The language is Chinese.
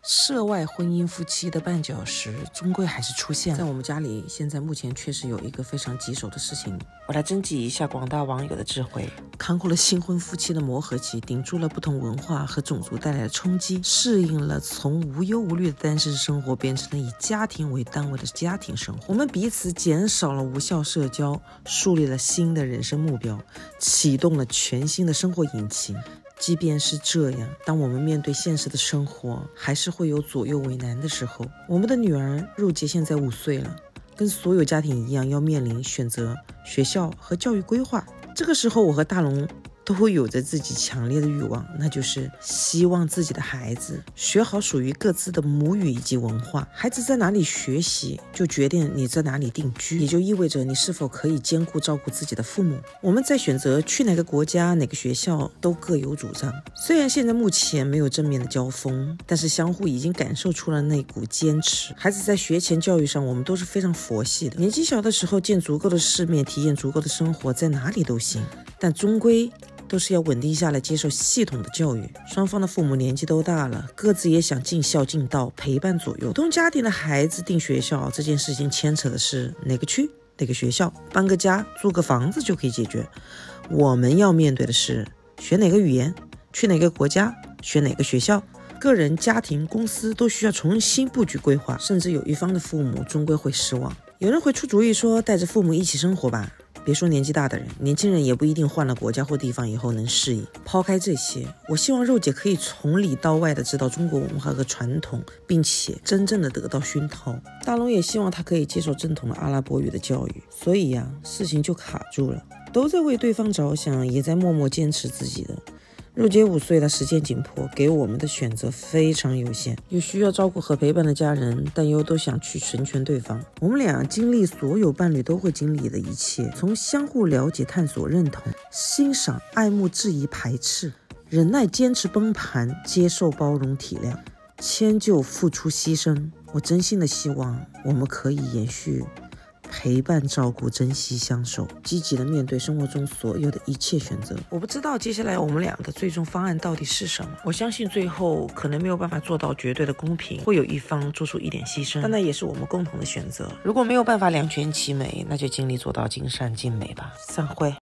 涉外婚姻夫妻的绊脚石终归还是出现了。在我们家里，现在目前确实有一个非常棘手的事情，我来征集一下广大网友的智慧。扛过了新婚夫妻的磨合期，顶住了不同文化和种族带来的冲击，适应了从无忧无虑的单身生活变成了以家庭为单位的家庭生活。我们彼此减少了无效社交，树立了新的人生目标，启动了全新的生活引擎。即便是这样，当我们面对现实的生活，还是会有左右为难的时候。我们的女儿肉姐现在5岁了，跟所有家庭一样，要面临选择学校和教育规划。这个时候，我和大龙都会有着自己强烈的欲望，那就是希望自己的孩子学好属于各自的母语以及文化。孩子在哪里学习，就决定你在哪里定居，也就意味着你是否可以兼顾照顾自己的父母。我们在选择去哪个国家、哪个学校都各有主张，虽然现在目前没有正面的交锋，但是相互已经感受出了那股坚持。孩子在学前教育上，我们都是非常佛系的。年纪小的时候见足够的世面，体验足够的生活，在哪里都行，但终归都是要稳定下来，接受系统的教育。双方的父母年纪都大了，各自也想尽孝尽道，陪伴左右。普通家庭的孩子订学校这件事情，牵扯的是哪个区、哪个学校，搬个家、租个房子就可以解决。我们要面对的是学哪个语言、去哪个国家、学哪个学校。个人、家庭、公司都需要重新布局规划，甚至有一方的父母终归会失望。有人会出主意说，带着父母一起生活吧。别说年纪大的人，年轻人也不一定换了国家或地方以后能适应。抛开这些，我希望肉姐可以从里到外的知道中国文化和传统，并且真正的得到熏陶。大龙也希望他可以接受正统的阿拉伯语的教育，所以事情就卡住了。都在为对方着想，也在默默坚持自己的。肉姐5岁了，时间紧迫，给我们的选择非常有限，有需要照顾和陪伴的家人，但又都想去成全对方。我们俩经历所有伴侣都会经历的一切，从相互了解、探索、认同、欣赏、爱慕、质疑、排斥、忍耐、坚持、崩盘、接受、包容、体谅、迁就、付出、牺牲。我真心的希望我们可以延续陪伴、照顾、珍惜、相守，积极的面对生活中所有的一切选择。我不知道接下来我们俩的最终方案到底是什么，我相信最后可能没有办法做到绝对的公平，会有一方做出一点牺牲，但那也是我们共同的选择。如果没有办法两全其美，那就尽力做到尽善尽美吧。散会。